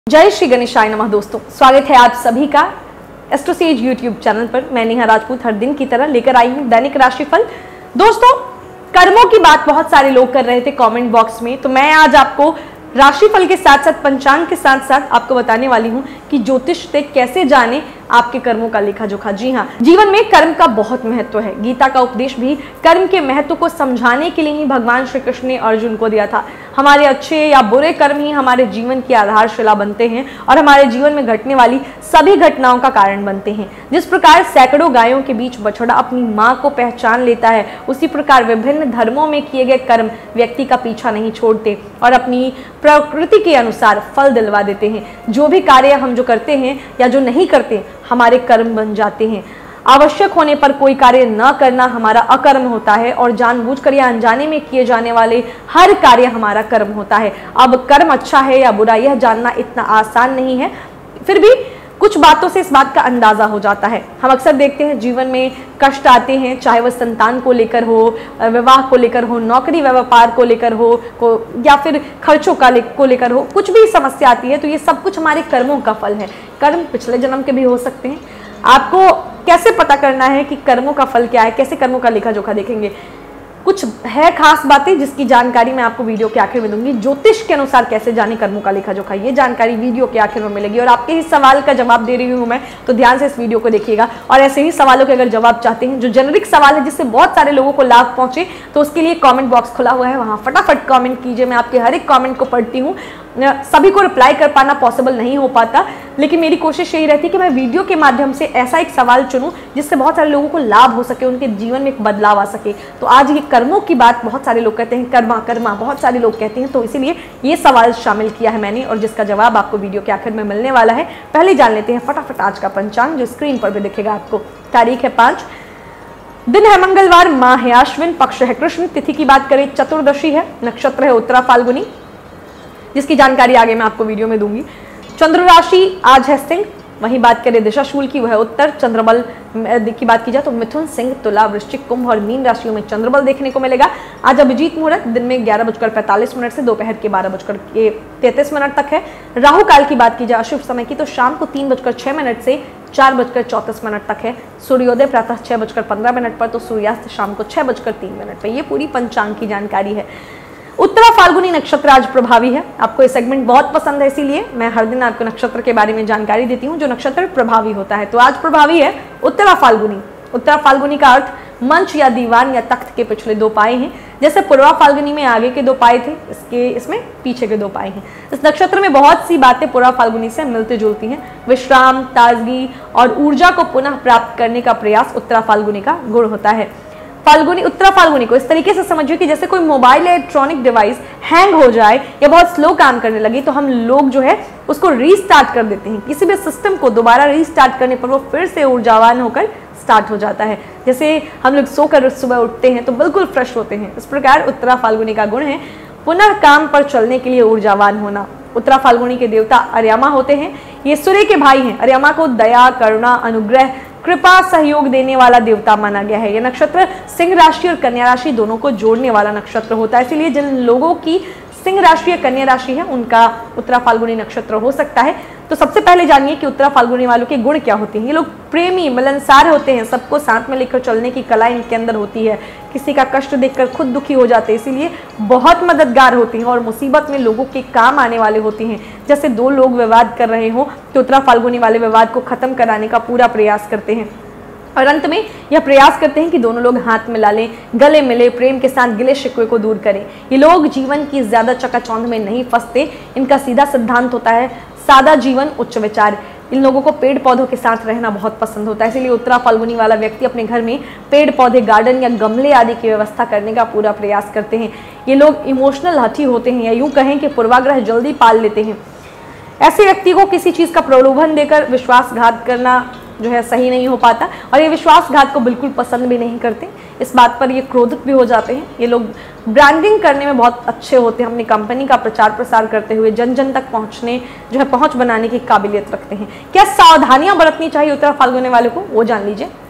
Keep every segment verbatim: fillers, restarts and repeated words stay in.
जय श्री गणेशाय नमः। दोस्तों, स्वागत है आप सभी का एस्ट्रोसेज यूट्यूब चैनल पर। मैं नेहा राजपूत हर दिन की तरह लेकर आई हूँ दैनिक राशिफल। दोस्तों, कर्मों की बात बहुत सारे लोग कर रहे थे कमेंट बॉक्स में, तो मैं आज आपको राशिफल के साथ साथ पंचांग के साथ साथ आपको बताने वाली हूँ कि ज्योतिष से कैसे जाने आपके कर्मों का लेखा जोखा। जी हाँ, जीवन में कर्म का बहुत महत्व है। गीता का उपदेश भी कर्म के महत्व को समझाने के लिए ही भगवान श्री कृष्ण ने अर्जुन को दिया था। हमारे अच्छे या बुरे कर्म ही हमारे जीवन की आधारशिला बनते हैं और हमारे जीवन में घटने वाली सभी घटनाओं का कारण बनते हैं। जिस प्रकार सैकड़ों गायों के बीच बछड़ा अपनी माँ को पहचान लेता है, उसी प्रकार विभिन्न धर्मों में किए गए कर्म व्यक्ति का पीछा नहीं छोड़ते और अपनी प्रकृति के अनुसार फल दिलवा देते हैं। जो भी कार्य हम जो करते हैं या जो नहीं करते, हमारे कर्म बन जाते हैं। आवश्यक होने पर कोई कार्य न करना हमारा अकर्म होता है और जानबूझकर या अनजाने में किए जाने वाले हर कार्य हमारा कर्म होता है। अब कर्म अच्छा है या बुरा यह जानना इतना आसान नहीं है, फिर भी कुछ बातों से इस बात का अंदाजा हो जाता है। हम अक्सर देखते हैं जीवन में कष्ट आते हैं, चाहे वह संतान को लेकर हो, विवाह को लेकर हो, नौकरी व्यापार को लेकर हो, को या फिर खर्चों का ले, को लेकर हो, कुछ भी समस्या आती है तो ये सब कुछ हमारे कर्मों का फल है। कर्म पिछले जन्म के भी हो सकते हैं। आपको कैसे पता करना है कि कर्मों का फल क्या है, कैसे कर्मों का लेखा जोखा देखेंगे? कुछ है खास बातें जिसकी जानकारी मैं आपको वीडियो के आखिर में दूंगी। ज्योतिष के अनुसार कैसे जाने कर्मों का लेखा जोखा, ये जानकारी वीडियो के आखिर में मिलेगी और आपके ही सवाल का जवाब दे रही हूँ मैं, तो ध्यान से इस वीडियो को देखिएगा। और ऐसे ही सवालों के अगर जवाब चाहते हैं, जो जेनरिक सवाल है जिससे बहुत सारे लोगों को लाभ पहुंचे, तो उसके लिए कॉमेंट बॉक्स खुला हुआ है, वहाँ फटाफट कॉमेंट कीजिए। मैं आपके हर एक कॉमेंट को पढ़ती हूँ। सभी को रिप्लाई कर पाना पॉसिबल नहीं हो पाता, लेकिन मेरी कोशिश यही रहती है कि मैं वीडियो के माध्यम से ऐसा एक सवाल चुनूं जिससे बहुत सारे लोगों को लाभ हो सके, उनके जीवन में एक बदलाव आ सके। तो आज ये कर्मों की बात बहुत सारे लोग कहते हैं, कर्मा कर्मा बहुत सारे लोग कहते हैं, तो इसीलिए ये सवाल शामिल किया है मैंने और जिसका जवाब आपको वीडियो के आखिर में मिलने वाला है। पहले जान लेते हैं फटाफट आज का पंचांग, जो स्क्रीन पर भी दिखेगा आपको। तारीख है पाँच, दिन है मंगलवार, माह है अश्विन, पक्ष है कृष्ण, तिथि की बात करें चतुर्दशी है, नक्षत्र है उत्तरा फाल्गुनी, जिसकी जानकारी आगे मैं आपको वीडियो में दूंगी। चंद्र राशि आज है सिंह, वहीं बात करें दिशाशूल की, वह उत्तर। चंद्रबल की बात की जाए तो मिथुन, सिंह, तुला, वृश्चिक, कुंभ और मीन राशियों में चंद्रबल देखने को मिलेगा। आज अभिजीत मुहूर्त दिन में ग्यारह बजकर पैंतालीस मिनट से दोपहर के बारह बजकर के तैंतीस मिनट तक है। राहु काल की बात की जाए अशुभ समय की, तो शाम को तीन बजकर छह मिनट से चार बजकर चौंतीस मिनट तक है। सूर्योदय प्रातः छह बजकर पंद्रह मिनट पर, तो सूर्यास्त शाम को छह बजकर तीन मिनट पर। यह पूरी पंचांग की जानकारी है। उत्तरा फाल्गुनी नक्षत्र आज प्रभावी है। आपको ये सेगमेंट बहुत पसंद है, इसीलिए मैं हर दिन आपको नक्षत्र के बारे में जानकारी देती हूँ जो नक्षत्र प्रभावी होता है। तो आज प्रभावी है उत्तरा फाल्गुनी। उत्तरा फाल्गुनी का अर्थ मंच या दीवान या तख्त के पिछले दो पाए हैं। जैसे पूर्वा फाल्गुनी में आगे के दो पाए थे, इसके इसमें पीछे के दो पाए हैं। इस नक्षत्र में बहुत सी बातें पूर्वा फाल्गुनी से मिलती जुलती हैं। विश्राम, ताजगी और ऊर्जा को पुनः प्राप्त करने का प्रयास उत्तरा फाल्गुनी का गुण होता है। फाल्गुनी उत्तरा फाल्गुनी को इस तरीके से समझिए कि जैसे कोई मोबाइल या इलेक्ट्रॉनिक डिवाइस हैंग हो जाए या बहुत स्लो काम करने लगे, तो हम लोग जो है उसको रीस्टार्ट कर देते हैं। किसी भी सिस्टम को दोबारा रीस्टार्ट करने पर वो फिर से ऊर्जावान होकर स्टार्ट हो जाता है। जैसे हम लोग सोकर सुबह उठते हैं तो बिल्कुल फ्रेश होते हैं, इस प्रकार उत्तरा फाल्गुनी का गुण है पुनः काम पर चलने के लिए ऊर्जावान होना। उत्तरा फाल्गुनी के देवता अर्यमा होते हैं। ये सूर्य के भाई हैं। अर्यमा को दया, करुणा, अनुग्रह, कृपा, सहयोग देने वाला देवता माना गया है। यह नक्षत्र सिंह राशि और कन्या राशि दोनों को जोड़ने वाला नक्षत्र होता है, इसीलिए जिन लोगों की सिंह राशि या कन्या राशि है उनका उत्तरा फाल्गुनी नक्षत्र हो सकता है। तो सबसे पहले जानिए कि उत्तरा फाल्गुनी वालों के गुण क्या होते हैं। ये लोग प्रेमी, मिलनसार होते हैं, सबको साथ में लेकर चलने की कला इनके अंदर होती है। किसी का कष्ट देखकर खुद दुखी हो जाते हैं, इसीलिए बहुत मददगार होते हैं और मुसीबत में लोगों के काम आने वाले होते हैं। जैसे दो लोग विवाद कर रहे हो तो उत्तरा फाल्गुनी वाले विवाद को खत्म कराने का पूरा प्रयास करते हैं और अंत में यह प्रयास करते हैं कि दोनों लोग हाथ मिला लें, गले मिले, प्रेम के साथ गिले शिकवे को दूर करें। ये लोग जीवन की ज्यादा चकाचौंध में नहीं फंसते। इनका सीधा सिद्धांत होता है सादा जीवन उच्च विचार। इन लोगों को पेड़ पौधों के साथ रहना बहुत पसंद होता है, इसीलिए उत्तरा फाल्गुनी वाला व्यक्ति अपने घर में पेड़ पौधे, गार्डन या गमले आदि की व्यवस्था करने का पूरा प्रयास करते हैं। ये लोग इमोशनल हठी होते हैं या यूं कहें कि पूर्वाग्रह जल्दी पाल लेते हैं। ऐसे व्यक्ति को किसी चीज का प्रलोभन देकर विश्वासघात करना जो है सही नहीं हो पाता और ये विश्वासघात को बिल्कुल पसंद भी नहीं करते। इस बात पर ये क्रोधित भी हो जाते हैं। ये लोग ब्रांडिंग करने में बहुत अच्छे होते हैं। अपनी कंपनी का प्रचार प्रसार करते हुए जन जन तक पहुंचने जो है पहुंच बनाने की काबिलियत रखते हैं। क्या सावधानियां बरतनी चाहिए उत्तरा फाल्गुनी वालों को, वो जान लीजिए।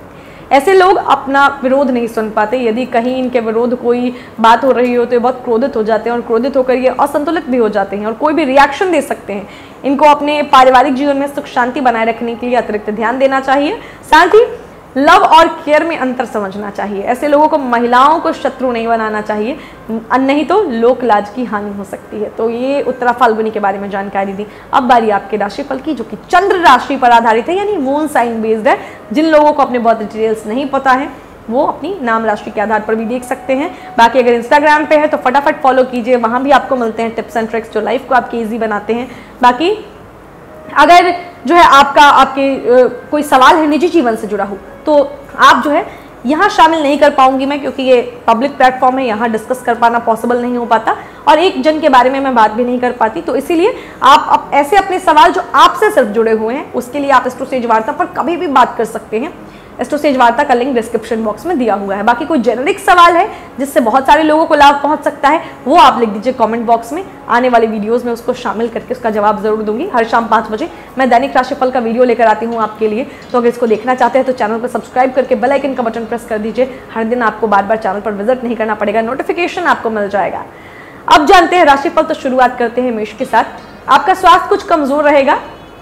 ऐसे लोग अपना विरोध नहीं सुन पाते। यदि कहीं इनके विरोध कोई बात हो रही हो तो ये बहुत क्रोधित हो जाते हैं और क्रोधित होकर ये असंतुलित भी हो जाते हैं और कोई भी रिएक्शन दे सकते हैं। इनको अपने पारिवारिक जीवन में सुख शांति बनाए रखने के लिए अतिरिक्त ध्यान देना चाहिए। साथ ही लव और केयर में अंतर समझना चाहिए। ऐसे लोगों को महिलाओं को शत्रु नहीं बनाना चाहिए, नहीं तो लोक लाज की हानि हो सकती है। तो ये उत्तरा फाल्गुनी के बारे में जानकारी दी। अब बारी आपके राशिफल की, जो कि चंद्र राशि पर आधारित है, यानी मून साइन बेस्ड है। जिन लोगों को अपने बहुत डिटेल्स नहीं पता है वो अपनी नाम राशि के आधार पर भी देख सकते हैं। बाकी अगर इंस्टाग्राम पे है तो फटाफट फॉलो कीजिए, वहां भी आपको मिलते हैं टिप्स एंड ट्रिक्स जो लाइफ को आपकी ईजी बनाते हैं। बाकी अगर जो है आपका आपके आ, कोई सवाल है निजी जीवन से जुड़ा हो तो आप जो है यहाँ शामिल नहीं कर पाऊंगी मैं, क्योंकि ये पब्लिक प्लेटफॉर्म है, यहाँ डिस्कस कर पाना पॉसिबल नहीं हो पाता और एक जन के बारे में मैं बात भी नहीं कर पाती। तो इसीलिए आप अप, ऐसे अपने सवाल जो आपसे सिर्फ जुड़े हुए हैं उसके लिए आप एस्ट्रो सेज वार्ता पर कभी भी बात कर सकते हैं। एस्ट्रो सेज वार्ता का लिंक डिस्क्रिप्शन बॉक्स में दिया हुआ है। बाकी कोई जेनेरिक सवाल है जिससे बहुत सारे लोगों को लाभ पहुंच सकता है, वो आप लिख दीजिए कमेंट बॉक्स में। आने वाले वीडियोस में उसको शामिल करके उसका जवाब जरूर दूंगी। हर शाम पाँच बजे मैं दैनिक राशिफल का वीडियो लेकर आती हूँ आपके लिए। तो अगर इसको देखना चाहते हैं तो चैनल पर सब्सक्राइब करके बेल आइकन का बटन प्रेस कर दीजिए। हर दिन आपको बार बार चैनल पर विजिट नहीं करना पड़ेगा, नोटिफिकेशन आपको मिल जाएगा। अब जानते हैं राशिफल, तो शुरुआत करते हैं मेष के साथ। आपका स्वास्थ्य कुछ कमजोर रहेगा,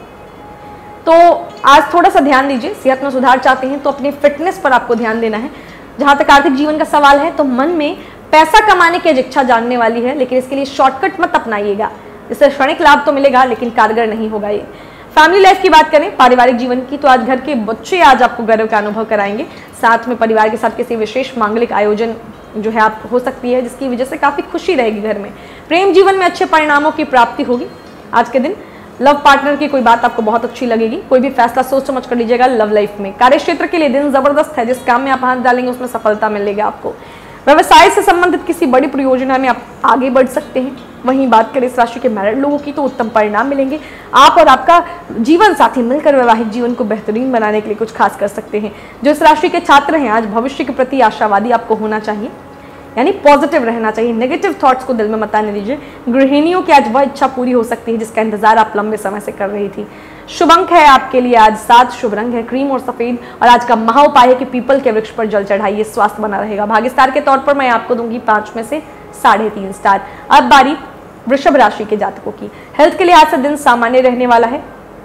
तो आज थोड़ा सा ध्यान दीजिए। सेहत में सुधार चाहते हैं तो अपनी फिटनेस पर आपको ध्यान देना है। जहां तक आर्थिक जीवन का सवाल है तो मन में पैसा कमाने की इच्छा जानने वाली है, लेकिन इसके लिए शॉर्टकट मत अपनाइएगा। इससे क्षणिक लाभ तो मिलेगा लेकिन कारगर नहीं होगा ये। फैमिली लाइफ की बात करें, पारिवारिक जीवन की, तो आज घर के बच्चे आज आपको गर्व का अनुभव कराएंगे। साथ में परिवार के साथ किसी विशेष मांगलिक आयोजन जो है आप हो सकती है, जिसकी वजह से काफी खुशी रहेगी घर में। प्रेम जीवन में अच्छे परिणामों की प्राप्ति होगी आज के दिन। लव पार्टनर की कोई बात आपको बहुत अच्छी लगेगी। कोई भी फैसला सोच समझ कर लीजिएगा लव लाइफ में। कार्य क्षेत्र के लिए दिन जबरदस्त है, जिस काम में आप हाथ डालेंगे उसमें सफलता मिलेगी आपको। व्यवसाय से संबंधित किसी बड़ी परियोजना में आप आगे बढ़ सकते हैं। वहीं बात करें इस राशि के मैरिड लोगों की तो उत्तम परिणाम मिलेंगे। आप और आपका जीवन साथी मिलकर वैवाहिक जीवन को बेहतरीन बनाने के लिए कुछ खास कर सकते हैं। जो इस राशि के छात्र हैं, आज भविष्य के प्रति आशावादी आपको होना चाहिए, यानी पॉजिटिव रहना चाहिए। नेगेटिव थॉट्स को दिल में मत आने दीजिए। गृहिणियों की आज वह इच्छा पूरी हो सकती है जिसका इंतजार आप लंबे समय से कर रही थी। शुभ अंक है आपके लिए आज सात, शुभ रंग है क्रीम और सफेद, और आज का महा उपाय है कि पीपल के वृक्ष पर जल चढ़ाइए, स्वास्थ्य बना रहेगा। भाग्य स्टार के तौर पर मैं आपको दूंगी पांच में से साढ़े तीन स्टार। अब बारी वृषभ राशि के जातकों की। हेल्थ के लिए आज से दिन सामान्य रहने वाला है,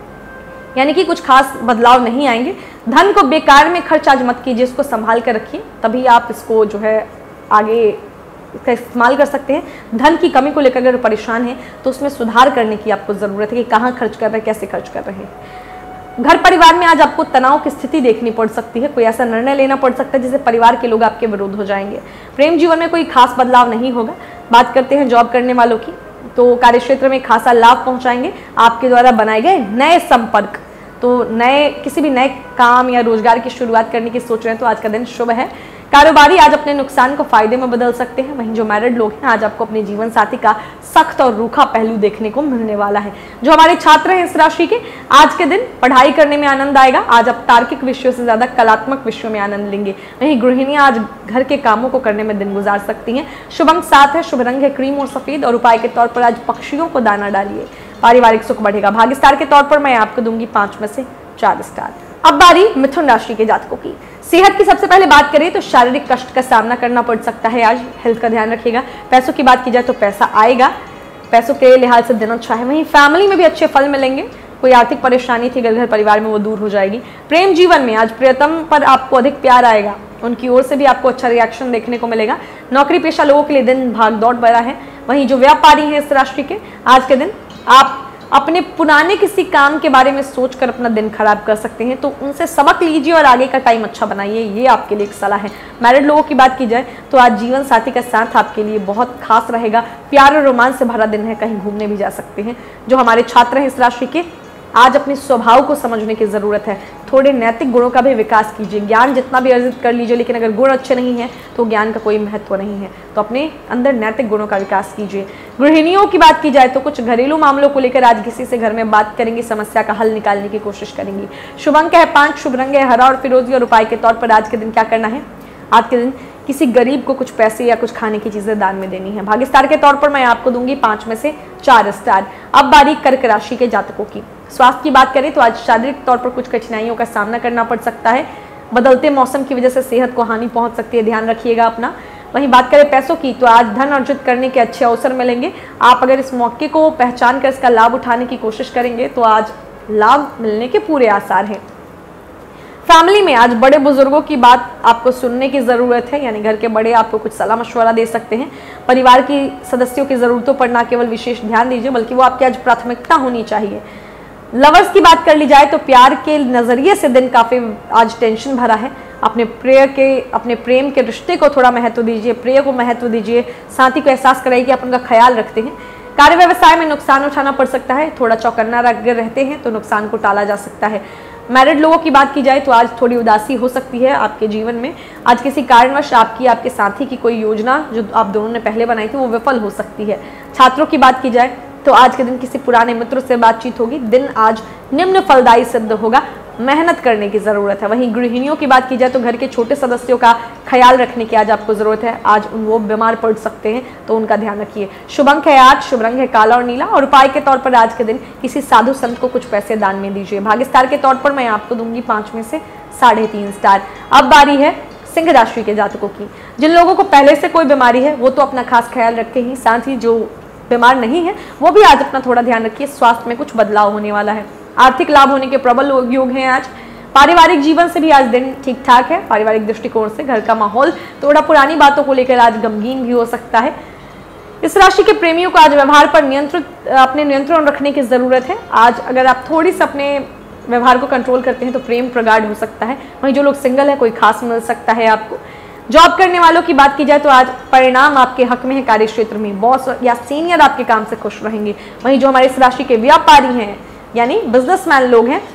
यानी कि कुछ खास बदलाव नहीं आएंगे। धन को बेकार में खर्च आज मत कीजिए, इसको संभाल कर रखिए, तभी आप इसको जो है आगे इसका इस्तेमाल कर सकते हैं। धन की कमी को लेकर अगर परेशान हैं तो उसमें सुधार करने की आपको ज़रूरत है कि कहाँ खर्च कर रहे हैं, कैसे खर्च कर रहे हैं। घर परिवार में आज आपको तनाव की स्थिति देखनी पड़ सकती है। कोई ऐसा निर्णय लेना पड़ सकता है जिससे परिवार के लोग आपके विरुद्ध हो जाएंगे। प्रेम जीवन में कोई खास बदलाव नहीं होगा। बात करते हैं जॉब करने वालों की, तो कार्यक्षेत्र में खासा लाभ पहुँचाएंगे आपके द्वारा बनाए गए नए संपर्क। तो नए किसी भी नए काम या रोजगार की शुरुआत करने की सोच रहे हैं तो आज का दिन शुभ है। कारोबारी आज अपने नुकसान को फायदे में बदल सकते हैं। वहीं जो मैरिड लोग हैं, आज आपको अपने जीवन साथी का सख्त और रूखा पहलू देखने को मिलने वाला है। जो हमारे छात्र हैं इस राशि के, आज के दिन पढ़ाई करने में आनंद आएगा। आज आप तार्किक विषयों से ज्यादा कलात्मक विषयों में आनंद लेंगे। वहीं गृहिणियां आज घर के कामों को करने में दिन गुजार सकती हैं। शुभ अंक सात है, शुभ रंग है क्रीम और सफेद, और उपाय के तौर पर आज पक्षियों को दाना डालिए, पारिवारिक सुख बढ़ेगा। भाग्य स्टार के तौर पर मैं आपको दूंगी पांच में से चार स्टार। अब बारी मिथुन राशि के जातकों की। सेहत की सबसे पहले बात करें तो शारीरिक कष्ट का सामना करना पड़ सकता है आज, हेल्थ का ध्यान रखिएगा। पैसों की बात की जाए तो पैसा आएगा, पैसों के लिहाज से दिन अच्छा है। वहीं फैमिली में भी अच्छे फल मिलेंगे। कोई आर्थिक परेशानी थी घर घर परिवार में, वो दूर हो जाएगी। प्रेम जीवन में आज प्रियतम पर आपको अधिक प्यार आएगा, उनकी ओर से भी आपको अच्छा रिएक्शन देखने को मिलेगा। नौकरी पेशा लोगों के लिए दिन भाग दौड़ भरा है। वहीं जो व्यापारी हैं इस राशि के, आज के दिन आप अपने पुराने किसी काम के बारे में सोचकर अपना दिन खराब कर सकते हैं, तो उनसे सबक लीजिए और आगे का टाइम अच्छा बनाइए, ये आपके लिए एक सलाह है। मैरिड लोगों की बात की जाए तो आज जीवन साथी का साथ आपके लिए बहुत खास रहेगा। प्यार और रोमांस से भरा दिन है, कहीं घूमने भी जा सकते हैं। जो हमारे छात्र हैं इस राशि के, आज अपने स्वभाव को समझने की जरूरत है। थोड़े नैतिक गुणों का भी विकास कीजिए। ज्ञान जितना भी अर्जित कर लीजिए, लेकिन अगर गुण अच्छे नहीं हैं तो ज्ञान का कोई महत्व नहीं है। तो अपने अंदर नैतिक गुणों का विकास कीजिए। गृहिणियों की बात की जाए तो कुछ घरेलू मामलों को लेकर आज किसी से घर में बात करेंगी, समस्या का हल निकालने की कोशिश करेंगी। शुभ अंक है पांच, शुभ रंग है हरा और फिरोजी, और उपाय के तौर पर आज के दिन क्या करना है, आज के दिन किसी गरीब को कुछ पैसे या कुछ खाने की चीजें दान में देनी है। भाग्य स्टार के तौर पर मैं आपको दूंगी पांच में से चार स्टार। अब बारी कर्क राशि के जातकों की। स्वास्थ्य की बात करें तो आज शारीरिक तौर पर कुछ कठिनाइयों का सामना करना पड़ सकता है। बदलते मौसम की वजह से सेहत को हानि पहुंच सकती है, ध्यान रखिएगा अपना। वहीं बात करें पैसों की, तो आज धन अर्जित करने के अच्छे अवसर मिलेंगे। आप अगर इस मौके को पहचान कर इसका लाभ उठाने की कोशिश करेंगे तो आज लाभ मिलने के पूरे आसार हैं। फैमिली में आज बड़े बुजुर्गों की बात आपको सुनने की ज़रूरत है, यानी घर के बड़े आपको कुछ सलाह मशवरा दे सकते हैं। परिवार की सदस्यों की ज़रूरतों पर ना केवल विशेष ध्यान दीजिए बल्कि वो आपकी आज प्राथमिकता होनी चाहिए। लवर्स की बात कर ली जाए तो प्यार के नज़रिए से दिन काफ़ी आज टेंशन भरा है। अपने प्रेय के अपने प्रेम के रिश्ते को थोड़ा महत्व दीजिए, प्रेय को महत्व दीजिए, साथी को एहसास कराइए कि आप उनका ख्याल रखते हैं। कार्य व्यवसाय में नुकसान उठाना पड़ सकता है, थोड़ा चौकन्ना अगर रहते हैं तो नुकसान को टाला जा सकता है। मैरिड लोगों की बात की जाए तो आज थोड़ी उदासी हो सकती है आपके जीवन में। आज किसी कारणवश आपकी आपके साथी की कोई योजना जो आप दोनों ने पहले बनाई थी वो विफल हो सकती है। छात्रों की बात की जाए तो आज के दिन किसी पुराने मित्र से बातचीत होगी। दिन आज निम्न फलदायी सिद्ध होगा, मेहनत करने की ज़रूरत है। वहीं गृहिणियों की बात की जाए तो घर के छोटे सदस्यों का ख्याल रखने की आज आपको ज़रूरत है। आज उन वो बीमार पड़ सकते हैं तो उनका ध्यान रखिए। शुभ अंक है आज, शुभ रंग है काला और नीला और उपाय के तौर पर आज के दिन किसी साधु संत को कुछ पैसे दान में दीजिए। भाग्य स्टार के तौर पर मैं आपको दूंगी पाँच में से साढ़े तीन स्टार। अब बारी है सिंह राशि के जातकों की। जिन लोगों को पहले से कोई बीमारी है वो तो अपना खास ख्याल रखे ही, साथ ही जो बीमार नहीं है वो भी आज अपना थोड़ा ध्यान रखिए। स्वास्थ्य में कुछ बदलाव होने वाला है, आर्थिक लाभ होने के प्रबल योग हैं आज। पारिवारिक जीवन से भी आज दिन ठीक ठाक है। पारिवारिक दृष्टिकोण से घर का माहौल थोड़ा पुरानी बातों को लेकर आज गमगीन भी हो सकता है। इस राशि के प्रेमियों को आज व्यवहार पर नियंत्रित अपने नियंत्रण रखने की जरूरत है। आज अगर आप थोड़ी सी अपने व्यवहार को कंट्रोल करते हैं तो प्रेम प्रगाढ़ हो सकता है। वहीं जो लोग सिंगल है कोई खास मिल सकता है आपको। जॉब करने वालों की बात की जाए तो आज परिणाम आपके हक में है। कार्य क्षेत्र में बॉस या सीनियर आपके काम से खुश रहेंगे। वहीं जो हमारे इस राशि के व्यापारी हैं यानी बिजनेसमैन लोग हैं,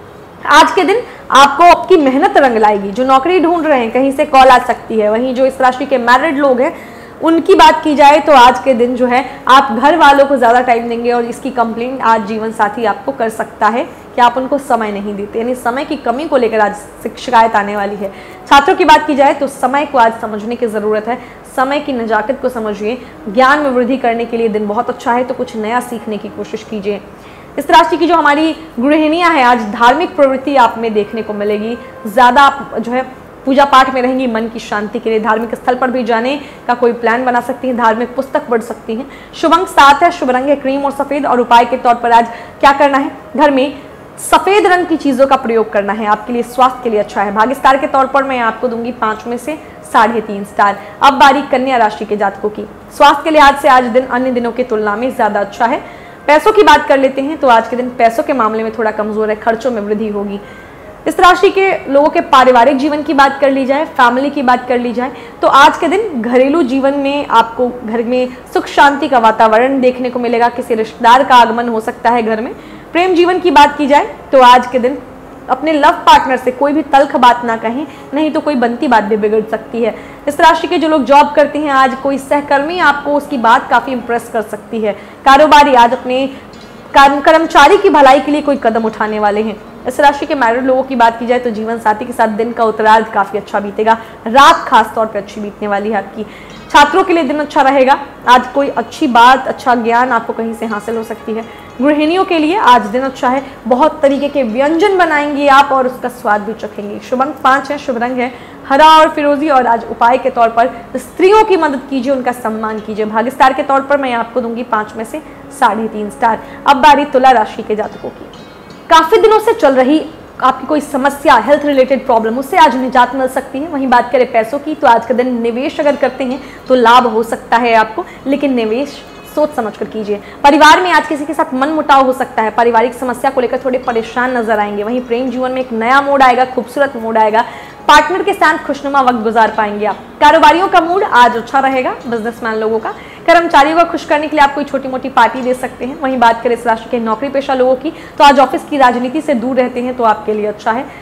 आज के दिन आपको आपकी मेहनत रंग लाएगी। जो नौकरी ढूंढ रहे हैं कहीं से कॉल आ सकती है। वहीं जो इस राशि के मैरिड लोग हैं उनकी बात की जाए तो आज के दिन जो है आप घर वालों को ज़्यादा टाइम देंगे और इसकी कंप्लेंट आज जीवन साथी आपको कर सकता है कि आप उनको समय नहीं देते, यानी समय की कमी को लेकर आज शिकायत आने वाली है। छात्रों की बात की जाए तो समय को आज समझने की ज़रूरत है। समय की नजाकत को समझिए। ज्ञान में वृद्धि करने के लिए दिन बहुत अच्छा है, तो कुछ नया सीखने की कोशिश कीजिए। इस राशि की जो हमारी गृहिणियां हैं आज धार्मिक प्रवृत्ति आप में देखने को मिलेगी। ज़्यादा आप जो है पूजा पाठ में रहेंगी। मन की शांति के लिए धार्मिक स्थल पर भी जाने का कोई प्लान बना सकती हैं। धार्मिक पुस्तक पढ़ सकती हैं। शुभ अंक सात है, शुभ रंग है क्रीम और सफ़ेद और उपाय के तौर पर आज क्या करना है, घर में सफ़ेद रंग की चीज़ों का प्रयोग करना है, आपके लिए स्वास्थ्य के लिए अच्छा है। भाग्य स्टार के तौर पर मैं आपको दूंगी पाँच में से साढ़े तीन स्टार। अब बारी कन्या राशि के जातकों की। स्वास्थ्य के लिहाज से आज दिन अन्य दिनों की तुलना में ज़्यादा अच्छा है। पैसों की बात कर लेते हैं तो आज के दिन पैसों के मामले में थोड़ा कमज़ोर है, खर्चों में वृद्धि होगी। इस राशि के लोगों के पारिवारिक जीवन की बात कर ली जाए, फैमिली की बात कर ली जाए तो आज के दिन घरेलू जीवन में आपको घर में सुख शांति का वातावरण देखने को मिलेगा। किसी रिश्तेदार का आगमन हो सकता है घर में। प्रेम जीवन की बात की जाए तो आज के दिन अपने लव पार्टनर से कोई भी तल्ख बात ना कहें, नहीं तो कोई बनती बात भी बिगड़ सकती है। इस राशि के जो लोग जॉब करते हैं आज कोई सहकर्मी आपको उसकी बात काफ़ी इंप्रेस कर सकती है। कारोबारी आज अपने कर्मचारी की भलाई के लिए कोई कदम उठाने वाले हैं। इस राशि के मैरिड लोगों की बात की जाए तो जीवन साथी के साथ दिन का उत्तरार्ध काफ़ी अच्छा बीतेगा। रात खास तौर पर अच्छी बीतने वाली है आपकी। छात्रों के लिए दिन अच्छा रहेगा। आज कोई अच्छी बात, अच्छा ज्ञान आपको कहीं से हासिल हो सकती है। गृहिणियों के लिए आज दिन अच्छा है। बहुत तरीके के व्यंजन बनाएंगी आप और उसका स्वाद भी चखेंगी। शुभ अंक पाँच है, शुभ रंग है हरा और फिरोजी और आज उपाय के तौर पर स्त्रियों की मदद कीजिए, उनका सम्मान कीजिए। भाग्य स्टार के तौर पर मैं आपको दूंगी पाँच में से साढ़े तीन स्टार। अब बारी तुला राशि के जातकों की। काफ़ी दिनों से चल रही आपकी कोई समस्या, हेल्थ रिलेटेड प्रॉब्लम, उससे आज निजात मिल सकती है। वहीं बात करें पैसों की तो आज के दिन निवेश अगर करते हैं तो लाभ हो सकता है आपको, लेकिन निवेश सोच समझ कर कीजिए। परिवार में आज किसी के साथ मन मुटाव हो सकता है। पारिवारिक समस्या को लेकर थोड़े परेशान नजर आएंगे। वहीं प्रेम जीवन में एक नया मोड़ आएगा, खूबसूरत मोड़ आएगा। पार्टनर के साथ खुशनुमा वक्त गुजार पाएंगे आप। कारोबारियों का मूड आज अच्छा रहेगा। बिजनेसमैन लोगों का, कर्मचारियों को खुश करने के लिए आप कोई छोटी मोटी पार्टी दे सकते हैं। वहीं बात करें इस राशि के नौकरी पेशा लोगों की तो आज ऑफिस की राजनीति से दूर रहते हैं तो आपके लिए अच्छा है।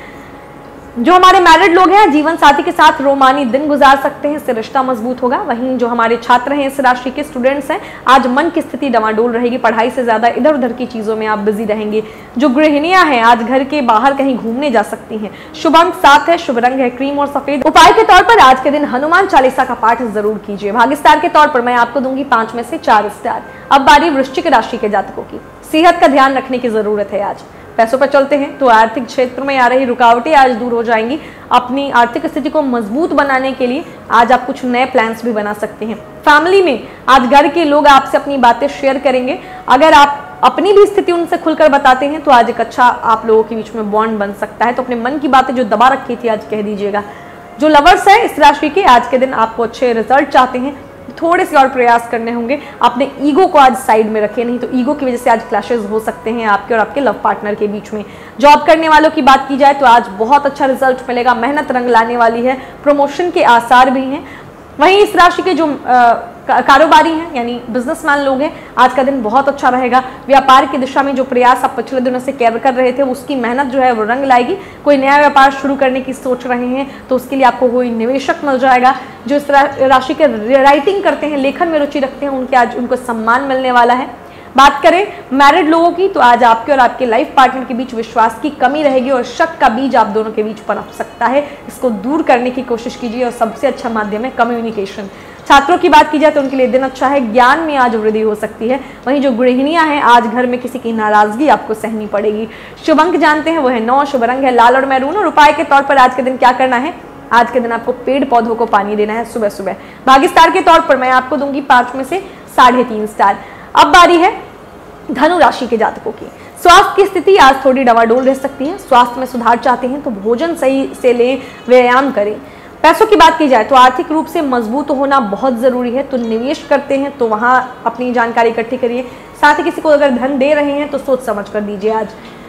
जो हमारे मैरिड लोग हैं जीवन साथी के साथ रोमानी दिन गुजार सकते हैं, इससे रिश्ता मजबूत होगा। वहीं जो हमारे छात्र हैं, इस राशि के स्टूडेंट्स हैं, आज मन की स्थिति डवाडोल रहेगी। पढ़ाई से ज्यादा इधर उधर की चीजों में आप बिजी रहेंगे। जो गृहिणियां हैं आज घर के बाहर कहीं घूमने जा सकती हैं। शुभ अंक सात है, शुभ रंग है क्रीम और सफेद। उपाय के तौर पर आज के दिन हनुमान चालीसा का पाठ जरूर कीजिए। भाग्य स्टार के तौर पर मैं आपको दूंगी पांच में से चार स्टार। अब बारी वृश्चिक राशि के जातकों की। सेहत का ध्यान रखने की जरूरत है आज। पैसों पर चलते हैं तो आर्थिक क्षेत्र में आ रही रुकावटें आज दूर हो जाएंगी। अपनी आर्थिक स्थिति को मजबूत बनाने के लिए आज आप कुछ नए प्लान्स भी बना सकते हैं। फैमिली में आज घर के लोग आपसे अपनी बातें शेयर करेंगे। अगर आप अपनी भी स्थिति उनसे खुलकर बताते हैं तो आज एक अच्छा आप लोगों के बीच में बॉन्ड बन सकता है। तो अपने मन की बातें जो दबा रखी थी आज कह दीजिएगा। जो लवर्स है इस राशि के, आज के दिन आपको अच्छे रिजल्ट चाहते हैं, थोड़े से और प्रयास करने होंगे। अपने ईगो को आज साइड में रखें, नहीं तो ईगो की वजह से आज क्लैशेस हो सकते हैं आपके और आपके लव पार्टनर के बीच में। जॉब करने वालों की बात की जाए तो आज बहुत अच्छा रिजल्ट मिलेगा, मेहनत रंग लाने वाली है, प्रमोशन के आसार भी हैं। वहीं इस राशि के जो आ, कारोबारी हैं यानी बिजनेसमैन लोग हैं, आज का दिन बहुत अच्छा रहेगा। व्यापार की दिशा में जो प्रयास आप पिछले दिनों से कर कर रहे थे उसकी मेहनत जो है वो रंग लाएगी। कोई नया व्यापार शुरू करने की सोच रहे हैं तो उसके लिए आपको कोई निवेशक मिल जाएगा। जो इस राशि के राइटिंग करते हैं, लेखन में रुचि रखते हैं, उनके आज उनको सम्मान मिलने वाला है। बात करें मैरिड लोगों की तो आज आपके और आपके लाइफ पार्टनर के बीच विश्वास की कमी रहेगी और शक का बीज आप दोनों के बीच पनप सकता है। इसको दूर करने की कोशिश कीजिए और सबसे अच्छा माध्यम है कम्युनिकेशन। छात्रों की बात की जाए तो उनके लिए दिन अच्छा है, ज्ञान में आज वृद्धि हो सकती है। वहीं जो गृहिणियां हैं आज घर में किसी की नाराजगी आपको सहनी पड़ेगी। शुभ अंक जानते हैं वो है नौ, शुभ रंग है लाल और मैरून और उपाय के तौर पर आज के दिन क्या करना है, आज के दिन आपको पेड़ पौधों को पानी देना है सुबह सुबह। भाग्य स्टार के तौर पर मैं आपको दूंगी पांच में से साढ़े तीन स्टार। अब बारी है धनु राशि के जातकों की। स्वास्थ्य की स्थिति आज थोड़ी डवाडोल रह सकती है। स्वास्थ्य में सुधार चाहते हैं तो भोजन सही से लें, व्यायाम करें। पैसों की बात की जाए तो आर्थिक रूप से मजबूत होना बहुत जरूरी है, तो निवेश करते हैं तो वहां अपनी जानकारी इकट्ठी करिए। साथ ही किसी को अगर धन दे रहे हैं तो सोच समझ कर दीजिए। आज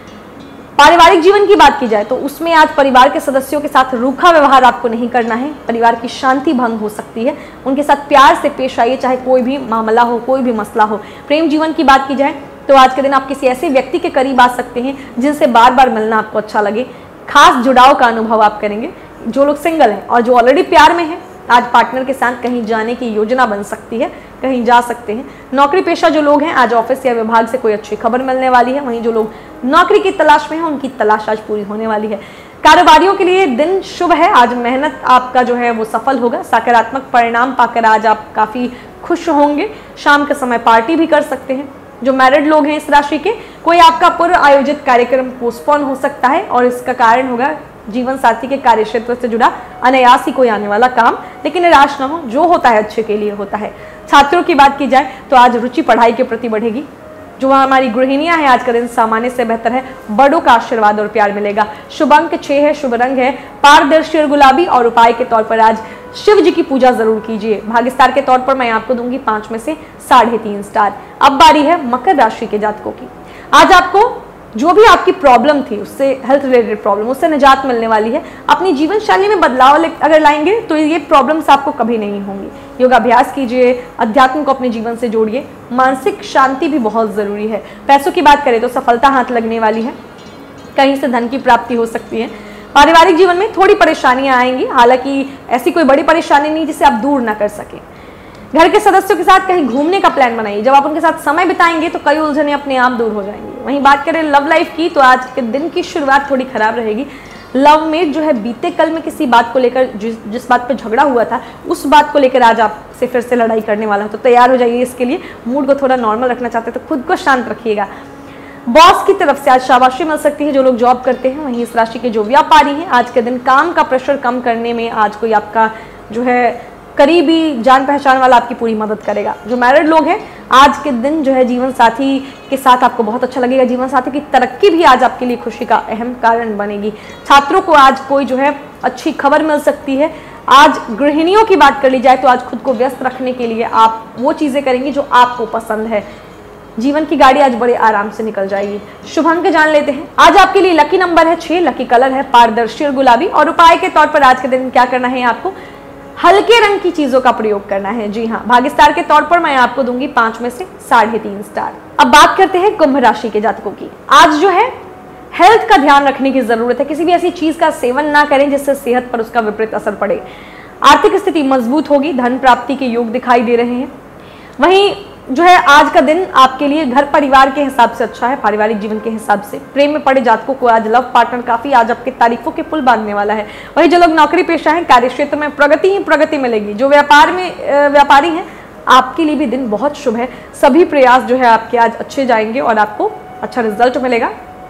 पारिवारिक जीवन की बात की जाए तो उसमें आज परिवार के सदस्यों के साथ रूखा व्यवहार आपको नहीं करना है। परिवार की शांति भंग हो सकती है, उनके साथ प्यार से पेश आइए, चाहे कोई भी मामला हो, कोई भी मसला हो। प्रेम जीवन की बात की जाए तो आज के दिन आप किसी ऐसे व्यक्ति के करीब आ सकते हैं जिनसे बार बार मिलना आपको अच्छा लगे। खास जुड़ाव का अनुभव आप करेंगे। जो लोग सिंगल हैं और जो ऑलरेडी प्यार में हैं, आज पार्टनर के साथ कहीं जाने की योजना बन सकती है, कहीं जा सकते हैं। नौकरी पेशा जो लोग हैं आज ऑफिस या विभाग से कोई अच्छी खबर मिलने वाली है। वहीं जो लोग नौकरी की तलाश में हैं उनकी तलाश आज पूरी होने वाली है। कारोबारियों के लिए दिन शुभ है, आज मेहनत आपका जो है वो सफल होगा। सकारात्मक परिणाम पाकर आज आप काफी खुश होंगे। शाम के समय पार्टी भी कर सकते हैं। जो मैरिड लोग हैं इस राशि के, कोई आपका पूर्व आयोजित कार्यक्रम पोस्टपोन हो सकता है और इसका कारण होगा जीवन साथी के कार्य क्षेत्र से जुड़ा अनायास ही कोई आने वाला काम। लेकिन निराश ना हो, जो होता है अच्छे के लिए होता है। छात्रों की बात की जाए तो आज रुचि पढ़ाई के प्रति बढ़ेगी। जो हमारी गृहिणियां हैं आज का दिन सामान्य से बेहतर है, बड़ों का आशीर्वाद और प्यार मिलेगा। शुभ अंक छह है, शुभ रंग है पारदर्शी और गुलाबी और उपाय के तौर पर आज शिव जी की पूजा जरूर कीजिए। भाग्य स्टार के तौर पर मैं आपको दूंगी पांच में से साढ़े तीन स्टार। अब बारी है मकर राशि के जातकों की। आज आपको जो भी आपकी प्रॉब्लम थी, उससे हेल्थ रिलेटेड प्रॉब्लम, उससे निजात मिलने वाली है। अपनी जीवन शैली में बदलाव अगर लाएंगे तो ये प्रॉब्लम्स आपको कभी नहीं होंगी। योगाभ्यास कीजिए, अध्यात्म को अपने जीवन से जोड़िए। मानसिक शांति भी बहुत जरूरी है। पैसों की बात करें तो सफलता हाथ लगने वाली है, कहीं से धन की प्राप्ति हो सकती है। पारिवारिक जीवन में थोड़ी परेशानियां आएंगी, हालांकि ऐसी कोई बड़ी परेशानी नहीं जिसे आप दूर ना कर सकें। घर के सदस्यों के साथ कहीं घूमने का प्लान बनाइए। जब आप उनके साथ समय बिताएंगे तो कई उलझने अपने आप दूर हो जाएंगी। वहीं बात करें लव लाइफ की तो आज के दिन की शुरुआत थोड़ी खराब रहेगी। लव मेट जो है बीते कल में किसी बात को लेकर, जिस जिस बात पर झगड़ा हुआ था उस बात को लेकर आज आपसे फिर से लड़ाई करने वाला है, तो तैयार हो जाइए इसके लिए। मूड को थोड़ा नॉर्मल रखना चाहते हैं तो खुद को शांत रखिएगा। बॉस की तरफ से आज शाबाशी मिल सकती है जो लोग जॉब करते हैं। वहीं इस राशि के जो व्यापारी हैं आज के दिन काम का प्रेशर कम करने में आज कोई आपका जो है करीबी जान पहचान वाला आपकी पूरी मदद करेगा। जो मैरिड लोग हैं आज के दिन जो है जीवन साथी के साथ आपको बहुत अच्छा लगेगा। जीवन साथी की तरक्की भी आज आपके लिए खुशी का अहम कारण बनेगी। छात्रों को आज कोई जो है अच्छी खबर मिल सकती है। आज गृहिणियों की बात कर ली जाए तो आज खुद को व्यस्त रखने के लिए आप वो चीजें करेंगी जो आपको पसंद है। जीवन की गाड़ी आज बड़े आराम से निकल जाएगी। शुभ अंक जान लेते हैं। आज आपके लिए लकी नंबर है छह, लकी कलर है पारदर्शी और गुलाबी और उपाय के तौर पर आज के दिन क्या करना है, आपको हल्के रंग की चीजों का प्रयोग करना है। जी हाँ, भाग्य स्टार के तौर पर मैं आपको दूंगी पांच में से साढ़े तीन स्टार। अब बात करते हैं कुंभ राशि के जातकों की। आज जो है हेल्थ का ध्यान रखने की जरूरत है। किसी भी ऐसी चीज का सेवन ना करें जिससे सेहत पर उसका विपरीत असर पड़े। आर्थिक स्थिति मजबूत होगी, धन प्राप्ति के योग दिखाई दे रहे हैं। वहीं जो है आज का दिन आपके लिए घर परिवार के हिसाब से अच्छा है, पारिवारिक जीवन के हिसाब से। प्रेम में पड़े जातकों को आज लव पार्टनर काफी आज आपके तारीफों के पुल बांधने वाला है। वही जो लोग नौकरी पेशा हैं, कार्य क्षेत्र में प्रगति ही प्रगति मिलेगी। जो व्यापार में व्यापारी हैं आपके लिए भी दिन बहुत शुभ है। सभी प्रयास जो है आपके आज अच्छे जाएंगे और आपको अच्छा रिजल्ट मिलेगा।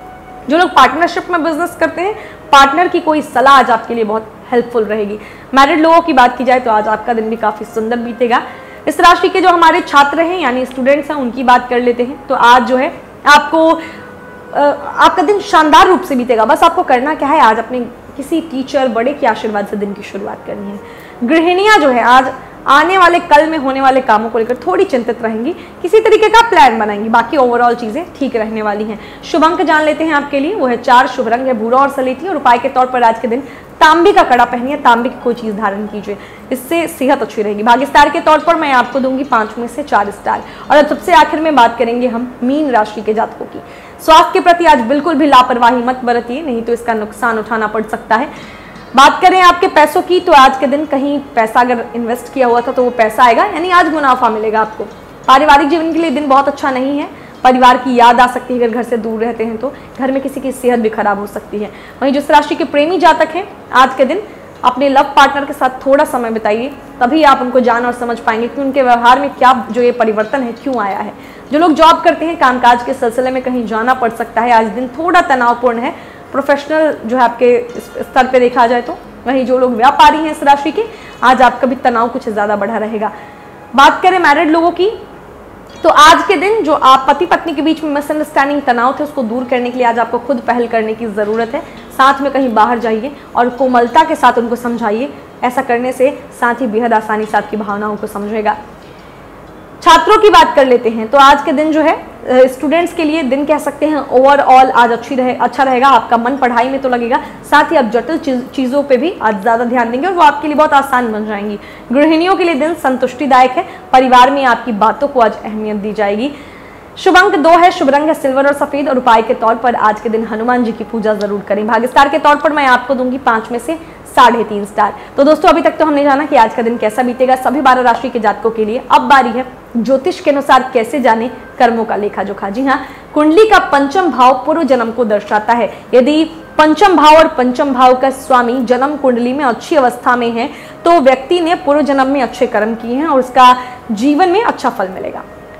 जो लोग पार्टनरशिप में बिजनेस करते हैं, पार्टनर की कोई सलाह आज आपके लिए बहुत हेल्पफुल रहेगी। मैरिड लोगों की बात की जाए तो आज आपका दिन भी काफ़ी सुंदर बीतेगा। इस राशि के जो हमारे छात्र हैं यानी स्टूडेंट्स हैं उनकी बात कर लेते हैं तो आज जो है आपको आपका दिन शानदार रूप से बीतेगा। बस आपको करना क्या है, आज अपने किसी टीचर बड़े के आशीर्वाद से दिन की शुरुआत करनी है। गृहिणियां जो है आज आने वाले कल में होने वाले कामों को लेकर थोड़ी चिंतित रहेंगी, किसी तरीके का प्लान बनाएंगी, बाकी ओवरऑल चीजें ठीक रहने वाली हैं। शुभ अंक जान लेते हैं आपके लिए, वो है चार, शुभ रंग है भूरा और सलेटी और उपाय के तौर पर आज के दिन तांबे का कड़ा पहनिए, तांबे की कोई चीज धारण कीजिए, इससे सेहत अच्छी रहेगी। भाग्य स्टार के तौर पर मैं आपको दूंगी पांच में से चार स्टार। और अब सबसे आखिर में बात करेंगे हम मीन राशि के जातकों की। स्वास्थ्य के प्रति आज बिल्कुल भी लापरवाही मत बरतिए, नहीं तो इसका नुकसान उठाना पड़ सकता है। बात करें आपके पैसों की तो आज के दिन कहीं पैसा अगर इन्वेस्ट किया हुआ था तो वो पैसा आएगा, यानी आज मुनाफा मिलेगा आपको। पारिवारिक जीवन के लिए दिन बहुत अच्छा नहीं है, परिवार की याद आ सकती है, अगर घर से दूर रहते हैं तो घर में किसी की सेहत भी खराब हो सकती है। वहीं जिस राशि के प्रेमी जातक हैं आज के दिन अपने लव पार्टनर के साथ थोड़ा समय बिताइए, तभी आप उनको जान और समझ पाएंगे कि उनके व्यवहार में क्या जो ये परिवर्तन है क्यों आया है। जो लोग जॉब करते हैं, कामकाज के सिलसिले में कहीं जाना पड़ सकता है, आज दिन थोड़ा तनावपूर्ण है, प्रोफेशनल जो है आपके स्तर पे देखा जाए तो। वहीं जो लोग व्यापारी हैं इस राशि के, आज आपका भी तनाव कुछ ज़्यादा बढ़ा रहेगा। बात करें मैरिड लोगों की तो आज के दिन जो आप पति पत्नी के बीच में मिसअंडरस्टैंडिंग तनाव थे उसको दूर करने के लिए आज आपको खुद पहल करने की ज़रूरत है। साथ में कहीं बाहर जाइए और कोमलता के साथ उनको समझाइए, ऐसा करने से साथ ही बेहद आसानी से आपकी भावनाओं को समझेगा। छात्रों की बात कर लेते हैं तो आज के दिन जो है स्टूडेंट्स के लिए दिन कह सकते हैं ओवरऑल आज अच्छी रहे अच्छा रहेगा। आपका मन पढ़ाई में तो लगेगा, साथ ही आप जटिल चीज, चीज़ों पे भी आज ज़्यादा ध्यान देंगे और वो आपके लिए बहुत आसान बन जाएंगी। गृहिणियों के लिए दिन संतुष्टिदायक है, परिवार में आपकी बातों को आज अहमियत दी जाएगी। शुभ अंक दो है, शुभ रंग है सिल्वर और सफेद और उपाय के तौर पर आज के दिन हनुमान जी की पूजा जरूर करें। भाग्य स्टार के तौर पर मैं आपको दूंगी पांच में से साढ़े तीन स्टार। तो दोस्तों अभी तक तो हमने जाना कि आज का दिन कैसा बीतेगा सभी बारह राशि के जातकों के लिए। अब बारी है ज्योतिष के अनुसार कैसे जाने कर्मों का लेखा जोखा। जी हाँ, कुंडली का पंचम भाव पूर्व जन्म को दर्शाता है। यदि पंचम भाव और पंचम भाव का स्वामी जन्म कुंडली में अच्छी अवस्था में है तो व्यक्ति ने पूर्व जन्म में अच्छे कर्म किए हैं और उसका जीवन में अच्छा फल मिलेगा।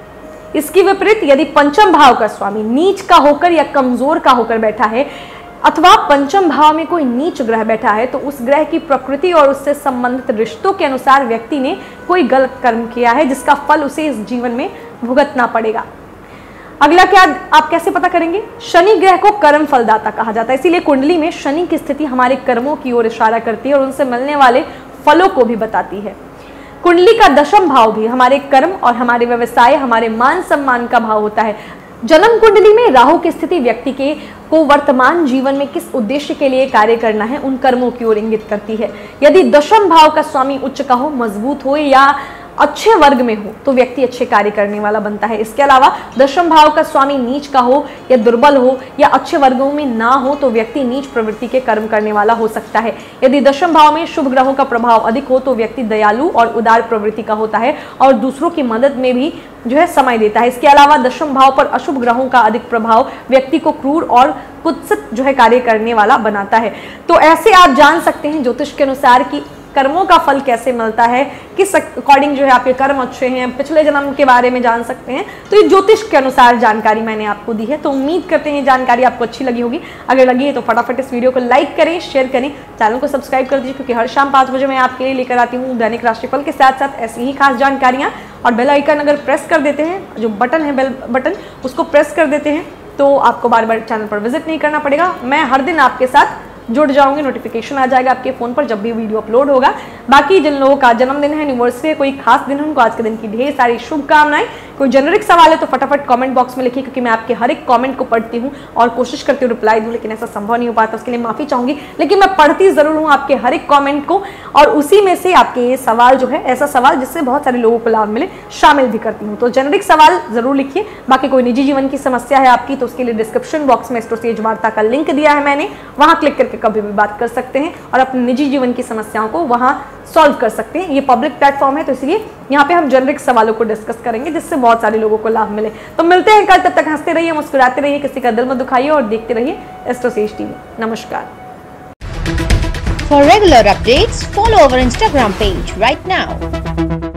इसकी विपरीत यदि पंचम भाव का स्वामी नीच का होकर या कमजोर का होकर बैठा है अथवा पंचम भाव में कोई नीच ग्रह बैठा है तो उस ग्रह की प्रकृति और उससे संबंधित रिश्तों के अनुसार व्यक्ति ने कोई गलत कर्म किया है जिसका फल उसे इस जीवन में भुगतना पड़ेगा। अगला क्या आप कैसे पता करेंगे? शनि ग्रह को कर्म फलदाता कहा जाता है, इसीलिए कुंडली में शनि की स्थिति हमारे कर्मों की ओर इशारा करती है और उनसे मिलने वाले फलों को भी बताती है। कुंडली का दशम भाव भी हमारे कर्म और हमारे व्यवसाय, हमारे मान सम्मान का भाव होता है। जन्म कुंडली में राहु की स्थिति व्यक्ति के को वर्तमान जीवन में किस उद्देश्य के लिए कार्य करना है उन कर्मों की ओर इंगित करती है। यदि दशम भाव का स्वामी उच्च का हो, मजबूत हो या अच्छे वर्ग में हो तो व्यक्ति अच्छे कार्य करने वाला बनता है। इसके अलावा दशम भाव का स्वामी नीच का हो या दुर्बल हो या अच्छे वर्गों में ना हो तो व्यक्ति नीच प्रवृत्ति के कर्म करने वाला हो सकता है। यदि दशम भाव में शुभ ग्रहों का प्रभाव अधिक हो तो व्यक्ति दयालु और उदार प्रवृत्ति का होता है और दूसरों की मदद में भी जो है समय देता है। इसके अलावा दशम भाव पर अशुभ ग्रहों का अधिक प्रभाव व्यक्ति को क्रूर और कुत्सित जो है कार्य करने वाला बनाता है। तो ऐसे आप जान सकते हैं ज्योतिष के अनुसार कि कर्मों का फल कैसे मिलता है, किस अकॉर्डिंग जो है आपके कर्म अच्छे हैं, पिछले जन्म के बारे में जान सकते हैं। तो ये ज्योतिष के अनुसार जानकारी मैंने आपको दी है। तो उम्मीद करते हैं जानकारी आपको अच्छी लगी होगी। अगर लगी है तो फटाफट इस वीडियो को लाइक करें, शेयर करें, चैनल को सब्सक्राइब कर दीजिए क्योंकि हर शाम पाँच बजे मैं आपके लिए लेकर आती हूँ दैनिक राशिफल के साथ साथ ऐसी ही खास जानकारियाँ। और बेल आइकन अगर प्रेस कर देते हैं, जो बटन है बेल बटन, उसको प्रेस कर देते हैं तो आपको बार बार चैनल पर विजिट नहीं करना पड़ेगा। मैं हर दिन आपके साथ जुड़ जाऊंगी, नोटिफिकेशन आ जाएगा आपके फोन पर जब भी वीडियो अपलोड होगा। बाकी जिन लोगों का जन्मदिन है, एनिवर्सरी है, कोई खास दिन है, उनको आज के दिन की ढेर सारी शुभकामनाएं। कोई जेनरिक सवाल है तो फटाफट कमेंट बॉक्स में लिखिए क्योंकि मैं आपके हर एक कमेंट को पढ़ती हूँ और कोशिश करती हूँ रिप्लाई दूँ, लेकिन ऐसा संभव नहीं हो पाता, उसके लिए माफी चाहूंगी। लेकिन मैं पढ़ती जरूर हूँ आपके हर एक कॉमेंट को और उसी में से आपके ये सवाल जो है ऐसा सवाल जिससे बहुत सारे लोगों को लाभ मिले शामिल भी करती हूँ। तो जेनरिक सवाल जरूर लिखिए। बाकी कोई निजी जीवन की समस्या है आपकी तो उसके लिए डिस्क्रिप्शन बॉक्स में एस्ट्रोसेज वार्ता का लिंक दिया है मैंने, वहां क्लिक करके कभी भी बात कर सकते हैं और अपने निजी जीवन की समस्याओं को वहां सॉल्व कर सकते हैं। ये पब्लिक प्लेटफॉर्म है तो इसलिए यहाँ पे हम जेनरिक सवालों को डिस्कस करेंगे जिससे बहुत सारे लोगों को लाभ मिले। तो मिलते हैं कल, तब तक हंसते रहिए, मुस्कुराते रहिए, किसी का दिल मत दुखाइए और देखते रहिए एस्ट्रोसेज टीवी। नमस्कार। For regular updates, follow our Instagram page right now.